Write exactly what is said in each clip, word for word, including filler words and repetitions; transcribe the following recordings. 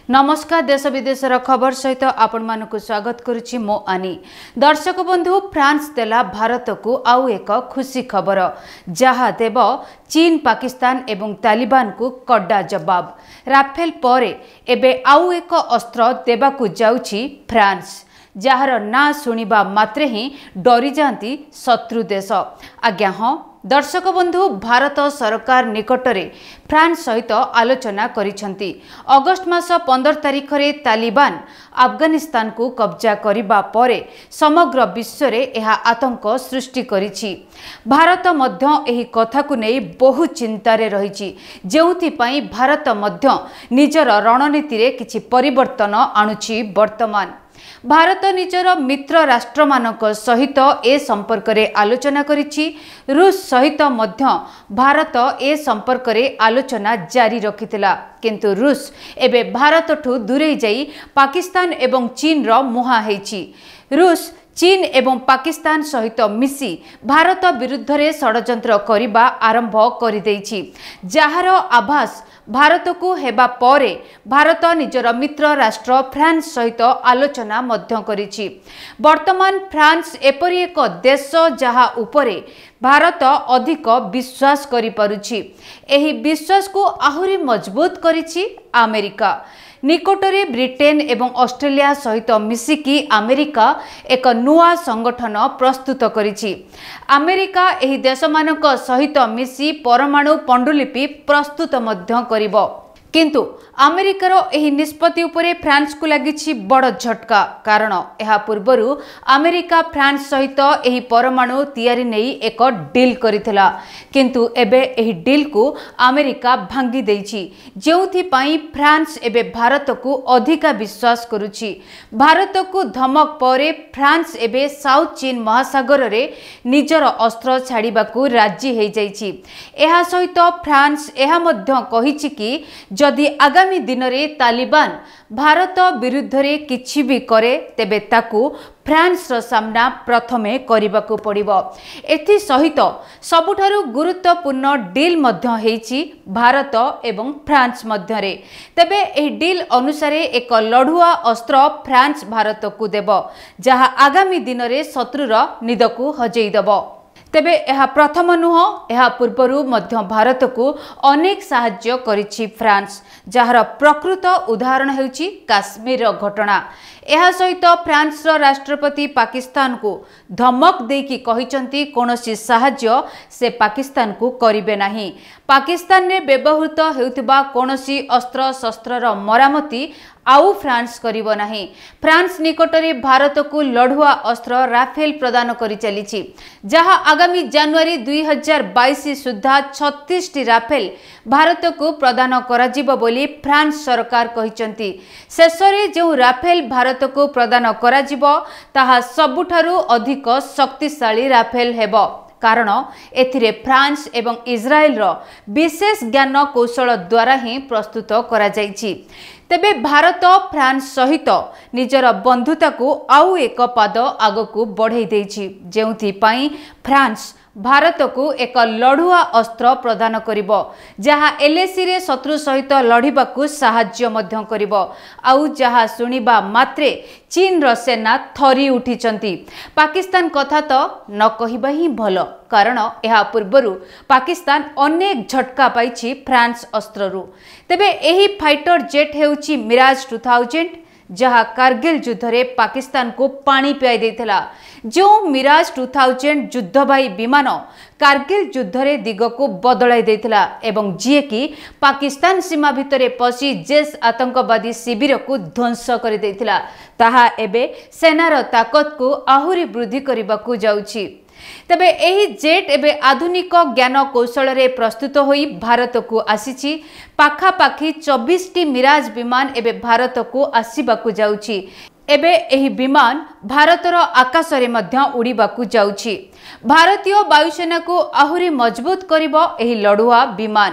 नमस्कार देश विदेशर खबर सहित आपण मानक स्वागत करुछि मो आनी। दर्शक बंधु फ्रांस देला भारत को आउ एक खुशी खबर जहा देव चीन पाकिस्तान एवं तालिबान को कड्डा जवाब। राफेल परे एबे आउ एक अस्त्र देबाकू जाउछि फ्रांस जार ना सुनिबा मात्रे ही डरी जाती शत्रु देश। आज्ञा हाँ दर्शक बंधु भारत सरकार निकटरे फ्रांस सहित आलोचना करिसेंती। अगस्ट मास पंद्रह तारिख रे तालिबान अफगानिस्तान को कब्जा करिबा परे समग्र विश्व रे एहा आतंक सृष्टि करिछि। भारत मध्य एही कथा को नै बहु चिंता रे रहिछि, जेउथि पई भारत मध्य निजर रणनीति रे किछि परिवर्तन आणुछि। वर्तमान भारत निजर मित्र राष्ट्र मानक सहित ए संपर्क रे आलोचना करिछि। रूस सहित मध्य भारत ए संपर्क रे आलोचना जारी रखिथिला, किंतु रूस एबे भारत ठू दूरे जाई पाकिस्तान एवं चीन रो मुहा हेछि। रूस चीन एवं पाकिस्तान सहित मिसी भारत विरुद्ध रे षडयंत्र करिबा आरंभ करि दैछि, जहार आभास भारत को हेबा परे भारत निजर मित्र राष्ट्र फ्रांस सहित आलोचना मध्य करिछि। वर्तमान फ्रांस एपरि एक देश जहा उपरे भारत अधिक विश्वास करि पारुछि। एही विश्वास को आहुरी मजबूत करिछि अमेरिका। निकटरे ब्रिटेन एवं ऑस्ट्रेलिया सहित मिसिकी अमेरिका एक नुआ संगठन प्रस्तुत करिछि। अमेरिका एही देशमानक सहित मिसी परमाणु पंडुलिपि प्रस्तुत मध्य करिबो, किंतु अमेरिकार एही निष्पत्ति उपरे फ्रांस को लागिछि बड़ झटका। कारण एहा पूर्वरु अमेरिका फ्रांस सहित एही परमाणु तैयारी नै एक डील करिथिला, किंतु एबे एही डील को अमेरिका भांगी दैछि, जेउथि पई फ्रांस एबे भारत को अधिका विश्वास करुछि। भारत को धमक परे फ्रांस एबे साउथ चीन महासागर रे निजर अस्त्र छाड़िबाकू राजी हे जाइछि। एहा सहित फ्रांस एहा मध्य कहिछि कि जदि आगामी दिन रे तालिबान भारत विरुद्ध रे किछि भी करे तेबे ताकू फ्रांस रो सामना प्रथमे करिबाकू पड़िबो। एथि सहित सबुठारु गुरुत्वपूर्ण डील मध्य हेछि भारत एवं फ्रांस मध्य रे। तेबे एही डील अनुसार एक लढुआ अस्त्र फ्रांस भारत को देबो, जहा आगामी दिन रे शत्रुर निदकू हजेई देबो। तेबे एहा प्रथम नुह, एहा पूर्वरु मध्य भारत को अनेक साहाय्य करिछि फ्रांस, जहार प्रकृत उदाहरण हेउछि काश्मीर घटना। एहा सहित फ्रांस रो राष्ट्रपति पाकिस्तान को धमक देकी कहिसंती कोनोसी साहाय्य से पाकिस्तान को करिबे नाही। पाकिस्तान ने व्यवहृत हेउतिबा कोनोसी अस्त्र शस्त्र रो मरामती आउ फ्रांस करिबो नाही। फ्रांस निकटरे भारत को लढुआ अस्त्र राफेल प्रदान करि चलिछि, जहा आगामी जनवरी दुई हजार बाईस सुधा छत्तीस टी राफेल भारत को प्रदान कराजिबो बोली फ्रांस सरकार कहिसंती। शेषरे जो राफेल भारत को प्रदान कराजिबो ताहा सबुठारु अधिक शक्तिशाली राफेल हेबो, कारण एथिरे फ्रांस एवं इजराइल रो विशेष ज्ञान कौशल द्वारा ही प्रस्तुत करा जाइछि। तेबे भारत फ्रांस सहित निजर बंधुता को आउ एक पाद आगकू बढ़ाई देछि, जेउथि पई फ्रांस भारत को एक लढुआ अस्त्र प्रदान करिबो, जहा एलएसी रे शत्रु सहित लढिबाकू साहाय्य मध्य करिबो। आउ जहा सुनिबा मात्रे चीन रो सेना थरी उठिचंती। पाकिस्तान कथा तो न कहिबा ही भलो, कारण एहा पूर्वरु पाकिस्तान अनेक झटका पाइछि फ्रांस अस्त्ररु। तेबे एही फाइटर जेट हेउछि मिराज टू थाउजेंड, जहा कारगिल युद्ध रे पाकिस्तान को पानी पियाई देथिला। जो मिराज टू थाउजेंड युद्धवाही विमान कारगिल युद्ध रे दिग को बदलाई देथिला एवं जिए कि पाकिस्तान सीमा भितरे पसी जेस आतंकवादी शिविर को ध्वंस कर देथिला, ताहा एबे सेनार ताकत को आहुरी वृद्धि करबाकू जाउछि। तेबे एही जेट एबे आधुनिक ज्ञान कौशल रे प्रस्तुत होई भारत को आसीछि। पाखा पाखी चौबीस टी मिराज विमान एबे भारत को आसीबाकू जाउछि। एबे एही विमान भारतर आकाश रे मध्य उड़ीबाकू जाउछि। भारतीय वायुसेना को आहुरी मजबूत करिबो एही लढुआ विमान।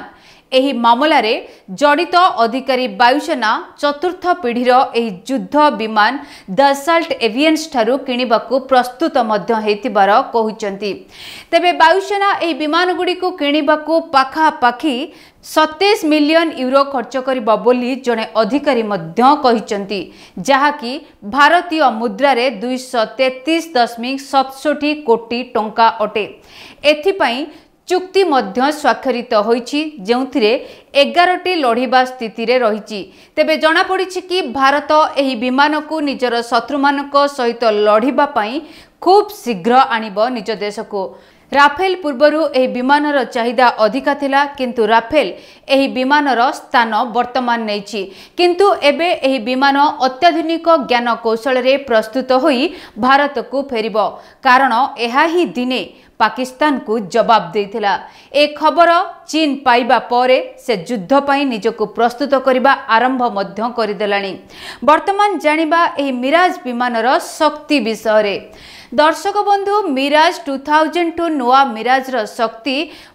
एही मामलारे जड़ित अधिकारी वायुसेना चतुर्थ पीढ़ीर एही युद्ध विमान दसाल्ट एवियन्स ठारू किणिबाकू प्रस्तुत मध्य हेतिबार कहुचंती। तेबे वायुसेना एही विमान गुड़िकू किणिबाकू पाखापाखी सत्ताईस मिलियन यूरो खर्च करिबा बोली जने अधिकारी मध्य कहिचंती, जहाकी भारतीय मुद्रारे दुई सौ तैंतीस दशमिक सतसठी कोटी टंका अटे। एथिपाई चुक्ति मध्य स्वाक्षरित होईछि, जेउथिरे एगारटी लढ़िबा स्थिति रे रहिछि। तेबे जना पड़िछि कि भारत एही विमान को निजर शत्रुमानक सहित लढ़िबा पई खूब शीघ्र आनिब निज देश को। राफेल पूर्वरु एही विमानर चाहिदा अधिका थिला, किंतु राफेल एही विमानर स्थान वर्तमान नैछि। किंतु एबे एही विमान अत्याधुनिक ज्ञान कौशल रे प्रस्तुत होई भारत को फेरिबो, कारण एहा ही दिने पाकिस्तान को जवाब देइथिला। ए खबर चीन पाइबा परे से युद्ध पई निजको प्रस्तुत करिबा आरंभ मध्य करिदेलानी। वर्तमान जानिबा एही मिराज विमानर शक्ति विषय रे। दर्शक बंधु, मिराज टू थाउजेंड टू नुआ मिराज र शक्ति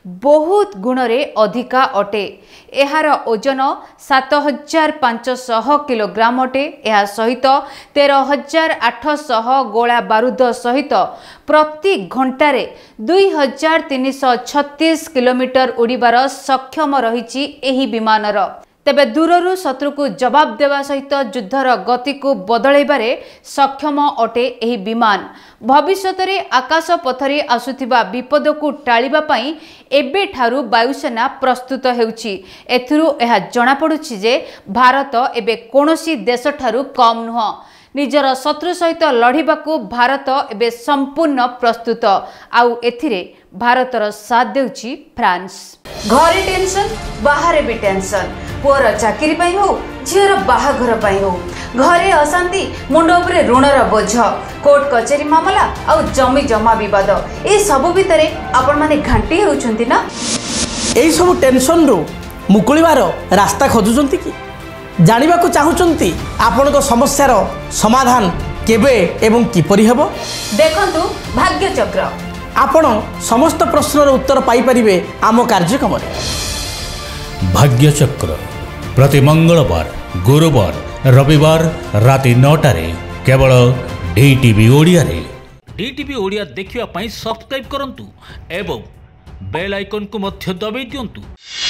बहुत गुण रे अधिका अटे। एहार ओजन सात हजार पांच सौ किलोग्राम अटे। एहा सहित तेरह हजार आठ सौ गोला बारूद सहित प्रति घंटारे दुई हजार तीन सौ छत्तीस किलोमीटर उड़ीबार सक्षम रहिछि एही विमानर। तेबे दूररू शत्रु को जवाब देवा सहित युद्धर गति को बदलैबारे सक्षम अटे एही विमान। भविष्यत रे आकाश पथरे आसुथिबा विपद को टाळिबा पई एबे ठारू वायुसेना प्रस्तुत हेउछि। एथिरु एहा जणा पडुछि जे भारत एबे कोनोसी देश ठारू कम नुह। निजर शत्रु सहित लढ़िबाकू भारत एबे संपूर्ण प्रस्तुत। आउ एथिरे भारतर साथ देउछि फ्रांस। घरे टेंशन, बाहर भी टेंशन। पुअर चाकरी पाई हो, झीर बाहाघर पाई हो, घरे अशांति, मुंड उपरे ऋणर बोझ, कोर्ट कचेरी मामला आउ जमी जमा विवाद, ए सब भितरे आपण माने घांटी होउछंती ना। एई सब टेंशन रो मुकुलिबार रास्ता खोजुचंती कि जानिबा को चाहुचंती आपण को समस्यार समाधान केबे एवं किपरि हेबो? देखंतु भाग्य चक्र। आपण समस्त प्रश्नर उत्तर पाई परिबे आम कार्यक्रम रे। भाग्य चक्र प्रति मंगलवार, गुरुवार, रविवार राति नौटा रे केवल डीटीवी ओडिया रे। डीटीवी ओडिया देखिवा पई सब्सक्राइब करंतु एवं बेल आइकन को मध्य दबाई दियंतु।